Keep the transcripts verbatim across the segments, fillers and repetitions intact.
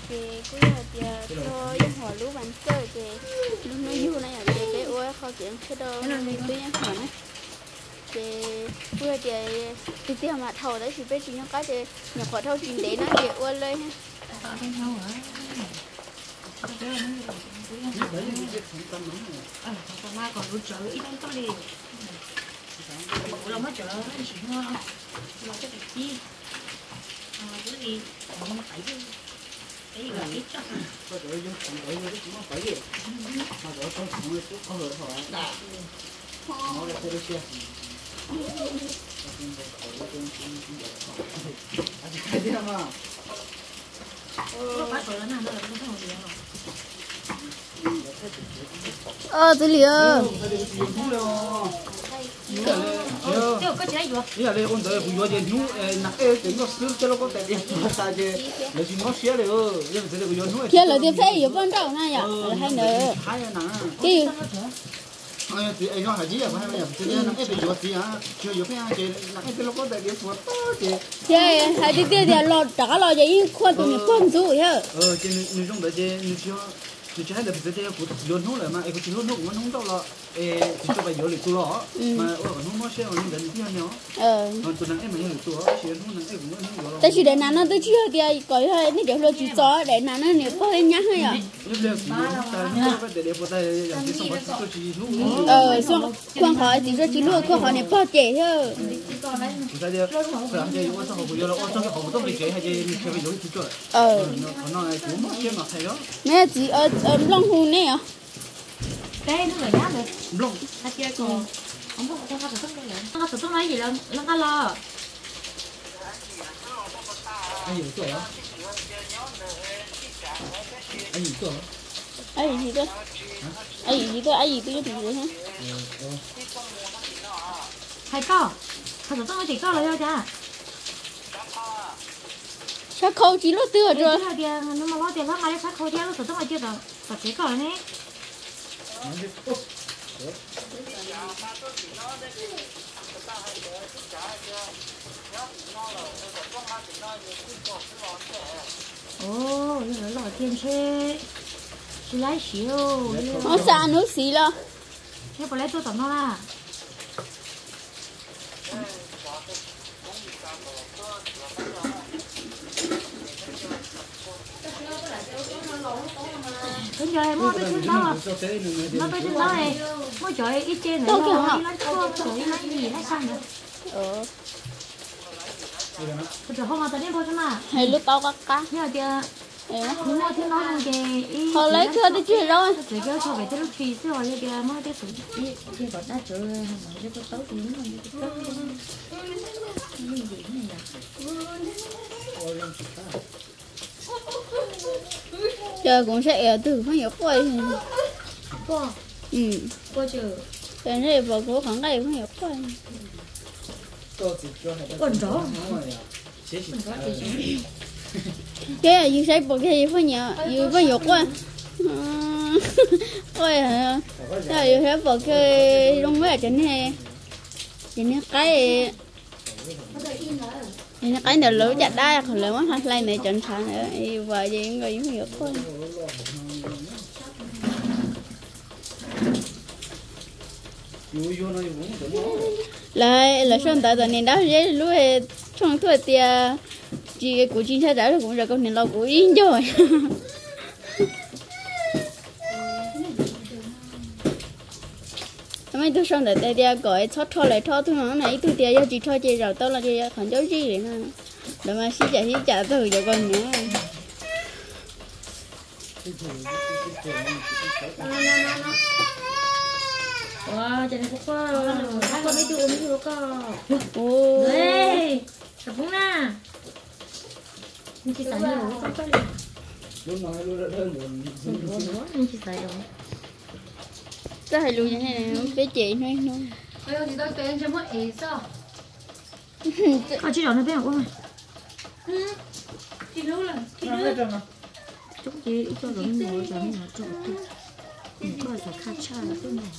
chị cũng là chị cho em hỏi lú bánh sơ chị lúc nó du này là chị cái ôi khó chuyện cái đâu nó đi tới em hỏi này chị vừa chị chị tiêu mà thầu đấy chị biết chị nó có chị nhập khỏi thâu chuyện đấy nó chị ôi lên ha ờ còn mai còn lúa chợ ít lắm đi làm hết chợ nó chỉ ngon lo cho cái chi à cái gì còn nó phải cái gì là ít chắc có chỗ dùng còn chỗ nó cũng phải gì mà chỗ con không được có hở hở đã nó là cái xe cái gì mà ờ tôi liều tiêu có chế gì ý là đây con tới cũng vô chơi nú nãy cái nó sướng cho nó có thể đi mà sao chứ lấy gì nó xé được nhưng mà sẽ được vô nú kia là cái phê ở bên trong này à hay nữa hai nè cái ai thì ai nói là gì à phải không thì nó cái bị vô gì à chưa vô cái gì nãy cái nó có thể đi phượt thì cái hay đi tiêu thì lo trả lo vậy khoan tụi mình không chú hả ờ thì mình trong đấy thì mình chưa thì chỉ hay là bây giờ cũng vô nú lại mà ai cũng chỉ nú nú cũng không đâu là ê chỉ cho bây giờ lịch tu lo mà ở còn nú nó sẽ ở những đến kia nhau ờ còn tụi nó em mà lịch tu á chỉ nú nó cũng không có tại chỉ để nào nó tôi chưa thì coi hơi nó để lo chỉ cho để nào nó nếu có lên nhá hay à ờ xong quan hỏi thì chỉ luôn có hỏi này bao trẻ thôi ờ nè chị ở ở Long Hồ nè à đây nó là giá được Long ta chơi còn không có cho nó sớm đây nó sớm sớm mấy gì đâu nó có lo anh hiểu tuổi không anh hiểu tuổi ai gì cơ ai gì cơ ai gì cơ thì gì hả hay có thật sớm mấy chỉ có là đâu cha sao khâu chỉ lúc tiêu rồi rồi tiền nó mà lo tiền lắm mà sao khâu tiền nó sớm sớm mấy chưa đâu thật chỉ có này ồ giờ là tiền xe xe lái xíu nó xa nó xí lo thế bỏ lấy tôi tao nó là bây giờ em mua tới trên đó nó tới trên đó này mua trời ít trên này nó đi lấy thua trời lấy gì lấy xăng nữa ờ bây giờ không mà tới đến thôi chứ mà hay lúc tao cắt cá nhưng mà giờ nhưng mà thế nó là cái họ lấy cơ đi chuyện rồi trời kêu cho về tới lúc phi xíu rồi giờ mới tới tuổi đi đi vào đá trời mà cho có tấu tiếng mà có tấu cái gì này giờ cũng sẽ từ phong hiệu quay qua ừ qua chờ cái này vào cố khoảng ngày phong hiệu quay còn rõ cái là như sai bộ cái gì phong hiệu như phong hiệu quay quay hả cái là như bộ cái đông mấy ở trên này trên này cái nên cái nào lỡ chặt đá còn lỡ mất hai lần này chọn thằng nữa và gì người cũng hiểu thôi lại là xong tại nên đó dễ lúc trong tuổi thì chị của chị sẽ trả được cũng rồi con nên lo của yên rồi mấy tôi xong rồi đây đi gọi thoát thoát lại thoát thôi nó này tôi tiền cho chị thoát chị rồi tao là chị còn dấu gì đấy mà để mà xí trả xí trả từ cho con nữa wow chân này có hai con mấy chú ôm chú có ô đây tập cũng na nhưng chị xài nhiều không có luôn nói luôn đã đơn luôn nhưng chị xài rồi cái hay luôn như thế này với chị nói luôn bây giờ thì tôi tên cho mỗi ấy sao à chị chọn nó bên của mày chị lưu là chị lưu chúng chị cho rồi ngồi rồi mình cho tôi coi phải khát cha là thế này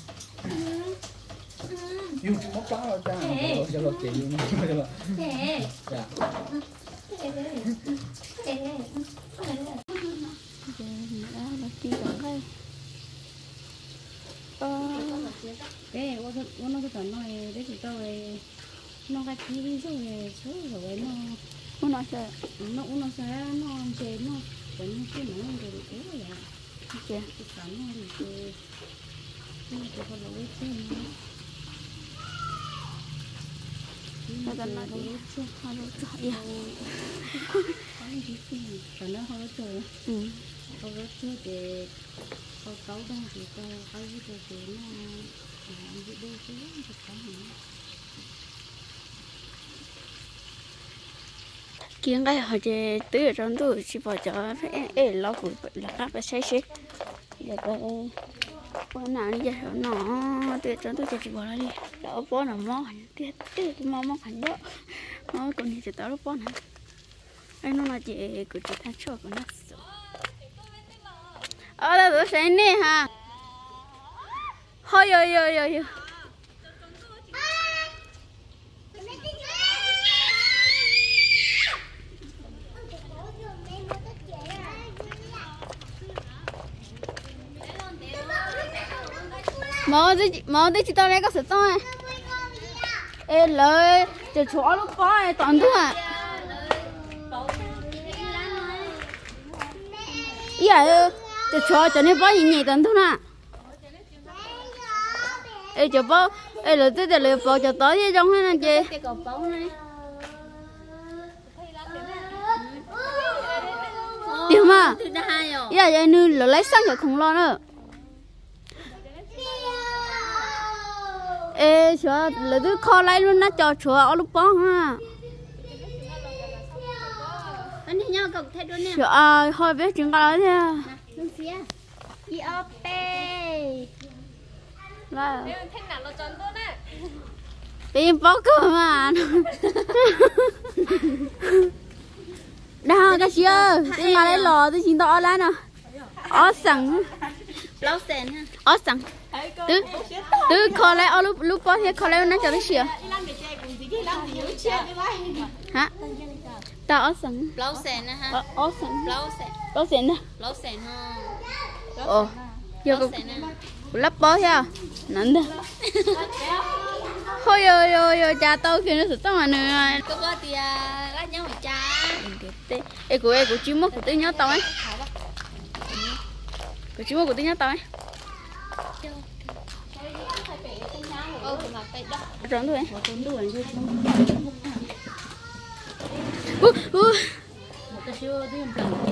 dùng móc cá rồi cha cho lột chị luôn cho lột dạ nó sẽ nó chế nó vẫn cái nó rồi được cái vậy kìa cái sản nó thì cái cái cái con lối trên nó cần nói đi chứ họ đâu cho đi có những cái phần nó hơi trời ừ họ rất chơi để họ cấu đông thì tôi cái gì tôi thì nó làm gì đâu chứ không có gì kiến cái họ chỉ tứ ở trong tủ chỉ bỏ cho phải ê lo của là các bạn sẽ sẽ giờ cái bữa nào đi giờ nó tứ trong tủ chỉ bỏ ra đi đỡ bó nào mò tiết tiết cái mò mò hẳn đó nó còn thì chỉ tao lúc bó này anh nó là chị cứ chỉ thay cho của nó ở đây tôi sẽ nè ha thôi rồi rồi rồi mò đi mò đi chỉ tao lấy cái sợi tóc này ê lời chỉ chó lúc bó này toàn thôi à iya chỉ chó cho nên bó gì nhỉ toàn thôi nè ê cho bó ê lời tới lời bó cho tới với trong thế này chị cái cột bó này điều mà iya vậy nu lấy xăng rồi không lo nữa ê chúa lấy đứa kho lấy luôn nó cho chúa ở lúc bó ha anh đi nhau cậu thay đôi nè chúa à thôi biết chuyện cái đó thế luôn xía đi ốp bê là thanh nào nó tròn luôn á tìm bó cơ mà đâu cái gì ơi đi mà lấy lò tôi xin tao lá nào ó sẵn lâu sen ha ó sẵn tứ tứ kho lấy ở lúc lúc bó thế kho lấy nó cho tới chiều hả tao ở sẵn lâu sen ha ở ở sẵn lâu sen ở sẵn đó lâu sen ha ồ giờ lâu có sen ha lắp bó theo nắn đó thôi rồi rồi rồi cha tao khi nó sụt tao mà nữa có có thì lát nhau mà cha ê của em của chú mất của tôi nhớ tao ấy của chú mất của tôi nhớ tao ấy ô thì mà tay đó trốn thôi một con đuổi thôi uh uh một cái siêu đi một lần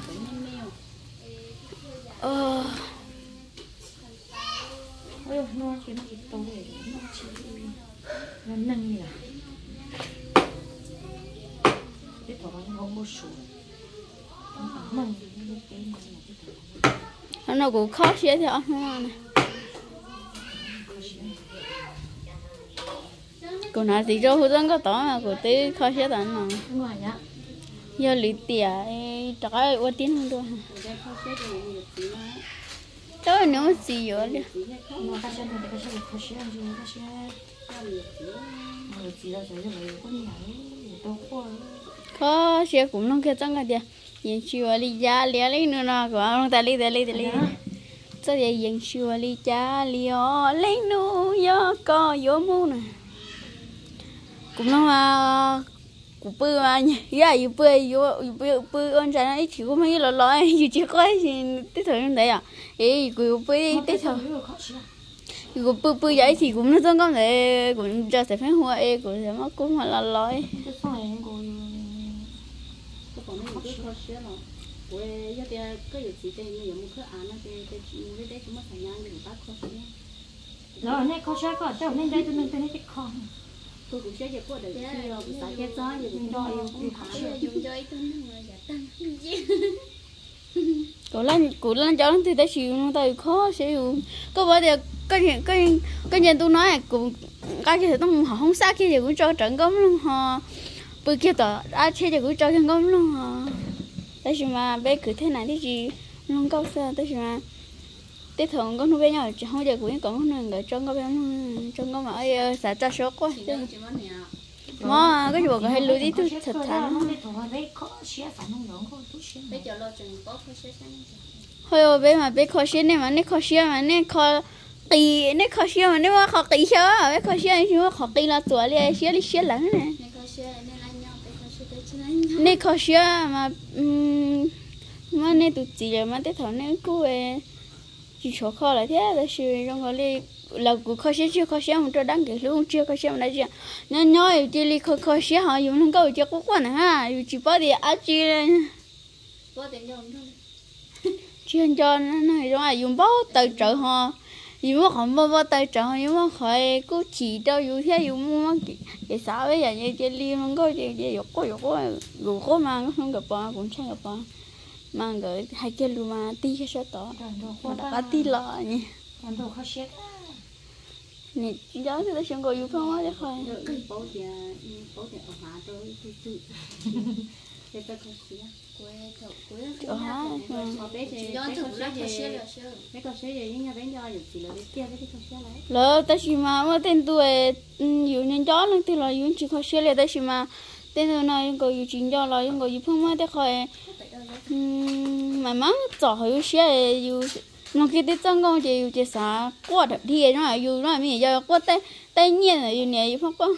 ờ ôi nó chỉ nó to để nó chỉ nó nâng nhỉ cái thỏ nó không có sủi nâng nó nó cũng khó xé theo nó này cô nói thì cho hút có tỏ mà cô tí khó xé tận mà ngoài nhá giờ lì tỉa trời ơi qua tiếng hơn rồi đó nữa gì vậy đi nó cái xe này cái xe này cái xe này cái xe gì đó rồi rồi con nhảy đâu có khó xé cũng không kia chẳng cái gì yên chua li giá lia lấy nữa nó của ông ta li ta li ta li sao vậy yên chua li giá lia lấy nữa yo có yo mu nè cũng nó mà cũng bự mà ya yu bự yu bự bự anh chàng ấy chỉ có mấy lọ lọ yu chỉ có gì tết thời như thế à ấy cũng bự tết thời cũng bự bự vậy thì cũng nó không có thể cũng cho sẽ phải hoa ấy cũng sẽ mất cũng mà lọ lọ ấy rồi này khó chơi có đâu nên đây tôi nên tôi nên cái con tôi cũng sẽ cho cô được chơi rồi cũng phải chơi gió gì cũng đòi cũng phải dùng chơi tôi người giả tăng cô lên cô lên cho nó thì tới chịu nó tới khó chịu có bao giờ cái chuyện cái cái chuyện tôi nói là cũng cái gì tôi họ không sát kia thì cũng cho trận cấm luôn họ bữa kia tờ đã chơi thì cũng cho trận cấm luôn họ tới mà bé cứ thế này thì gì không có sao tới mà tết thường có nuôi bé nhỏ không giờ cũng còn nuôi người trong có bé trong có mà ấy xả ra số quá mà cái chuột hay lười đi tôi thật thà thôi ơi bé mà bé khó xí này mà nó khó xí mà nó khó kỳ nó khó xí mà nó mà khó kỳ sao bé khó xí chứ mà khó kỳ là tuổi đi xí đi xí lắm này nên khó xia mà mà nên tụt chỉ là mà tới thằng nên cứ chỉ số khó là thế là sự trong cái này là cứ khó xia chưa khó xia một chỗ đăng ký luôn chưa khó xia mà nói chuyện nên nói chỉ là khó khó xia họ dùng nó câu chỉ có quan ha dùng chỉ bảo thì ăn chỉ có tiền cho không thôi chuyên cho nó này rồi dùng bao từ trợ họ dùng mà không bao bao từ trợ họ dùng mà khỏi cứ chỉ cho dùng thế dùng mà cái sao bây giờ như chỉ liên không có chỉ chỉ có có có có có mà không gặp bao cũng chẳng gặp bao mà cái hai cái luôn mà tí cái số đó mà đã tí lọ nhỉ còn đồ khó xếp nè đó thì ta xem có dùng không á đấy khỏi bảo thì bảo thì ở hạ tôi tôi tự để tôi khó xếp quê quê ở hả bé thì bé khó xếp thì bé khó xếp thì những nhà bé nhỏ dùng chỉ là bé kia bé khó xếp lại lỡ ta chỉ mà mà tên tuổi dùng nhân chó nó thì là dùng chỉ khó xếp là ta chỉ mà tên tuổi này dùng có dùng chính cho là dùng có dùng không á đấy khỏi mà má chọn hơi xếp dùng nó khi tới trong công chỉ dùng chỉ xả quạt thì nó là dùng nó là mình giờ quạt tay tay nhiên là dùng này dùng không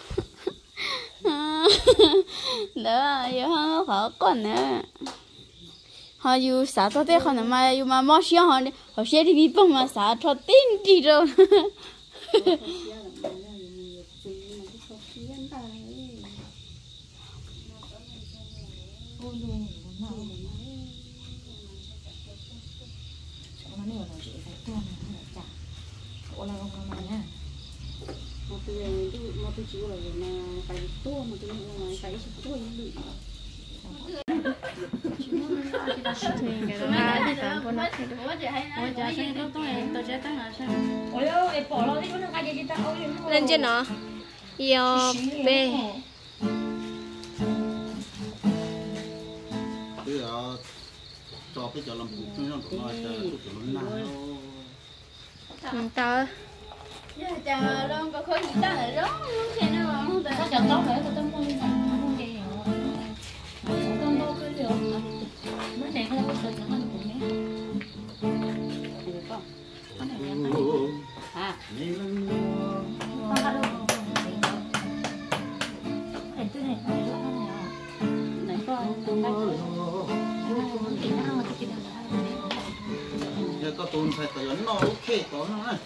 đó dùng không khó còn nữa họ dùng xả cho tới còn mà dùng mà mót xíu họ họ xếp thì bị bông mà xả cho tin gì rồi mà tôi mà tôi chịu là mà phải to mà tôi mà phải to những lụi lên trên nó yêu b bây giờ cho cái cho làm cục nó nó sẽ tụi nó nặng tao chẳng đâu có khơi gì ta lại đó khi nào không có chẳng tốt nữa tôi muốn đi làm không gì con đâu cứ được mới này không có sự chẳng ăn cũng nhé được không có này em ăn à không có đâu này tôi này này đó này con con đây thì nó không có cái gì giờ có tồn phải tới nó ok có nó này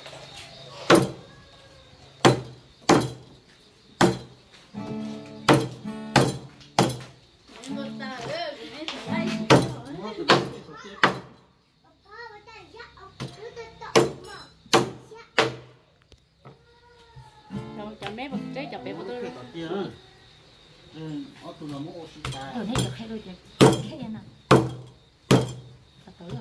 chọn bé một trái chọn bé một tôi ừ ở tụi nó mua xí ta rồi hết được hết rồi chứ hết vậy nào tới rồi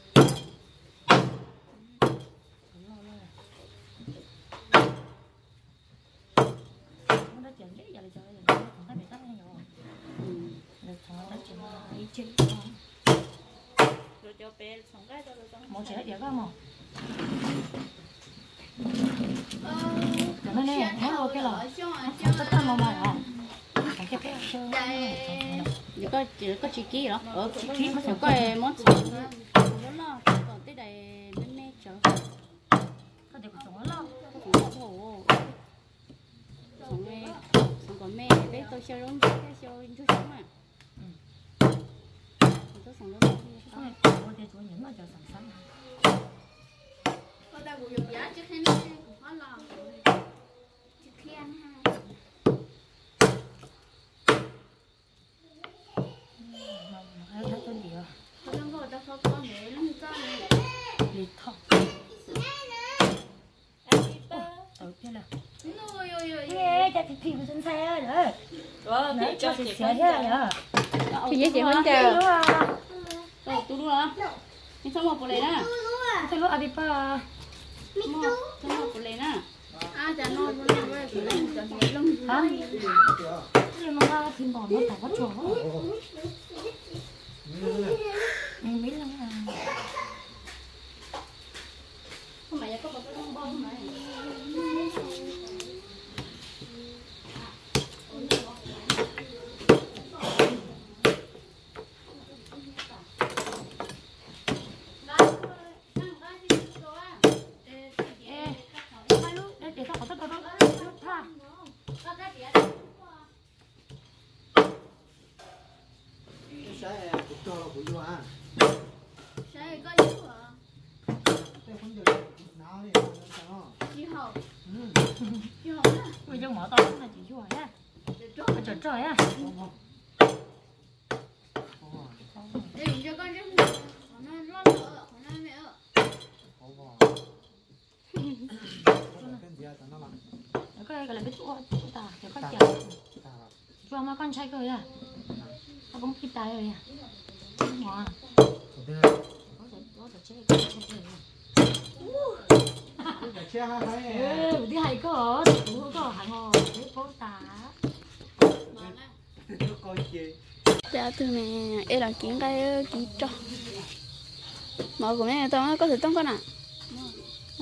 nó chọn dễ giờ là cho không thấy bị tắt hay rồi được thằng nó chọn ý chứ rồi cho bé sống cái cho rồi một trẻ giờ có không cái này nè nó ok rồi tất cả mọi người à cái cái cái giờ có chỉ có chi ký đó ở chi ký mà có món sống đó là còn tới đây bên này chờ có được sống lo sống thổ sống mẹ sống có mẹ đấy tôi chơi đúng cái chơi chú sống à tôi sống đó tôi để chú những mà chờ sống sống có ta cũng dùng giá chứ thế này cũng khó làm chứ khen ha thấy thấy tôi gì rồi có đang gọi ta khó có mẹ lắm cho này đi thọ ở kia là ôi ôi ôi ê cha thì thì trên xe nữa rồi cho thì xe thế rồi thì dễ chịu hơn chờ rồi tôi luôn hả đi xong một bộ này nè tôi lúc đi pa xong một bộ này nè à chả nói bộ này với bộ này chả nhớ lắm hả nhưng mà thím bò nó phải có chỗ mình biết lắm à không phải có một cái bông bông này trái cũng cho là cũng cho à Sai có yêu hả? cái không được nào đi nó Chị học. ừ Chị học á. bây giờ mở to là chỉ chua á Để cho. trời trời á Để mình cho con rất nhiều. Nó nó lỡ, nó mẹ ơi. cái gọi là biết chua chua tà để con chả chua mà con trai cười à nó cũng kịp tài rồi à ngon ừ đi hay có cũng có hàng hồ biết phố tà Dạ từ này em là kiến cái ký cho mà của mẹ tao nó có thể tông con à ừ.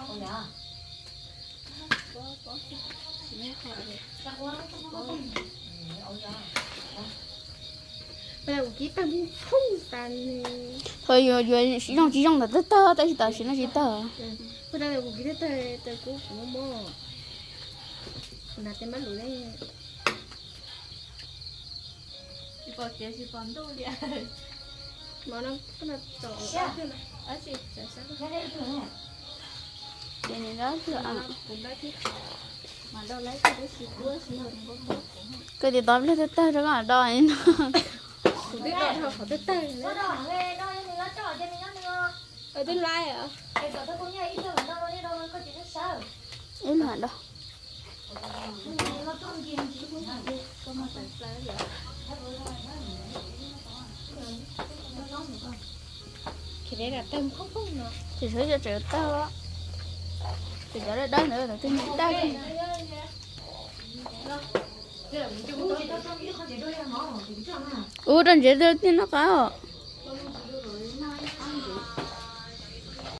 bây giờ kỹ tâm không tàn Thôi giờ giờ chỉ trong chỉ trong là tơ tơ tại chỉ tao chỉ nó chỉ tơ bây giờ cũng kỹ tâm tơ cũng cũng mò là tên bắt lũ đấy chỉ có chỉ chỉ còn đâu đi mà nó cái là tổ ở chị sẽ sẽ để này đó chưa à cũng đã thích mà đâu lấy cái gì của gì cái gì tao lấy tơ tơ đó là đòi cũng biết là họ tơ tơ ở bên lai à em là đâu thì đây là tâm không không nữa thì sẽ cho triệu tao á thì cho đó nữa là tôi nghĩ tao ủa trên chế độ thì nó có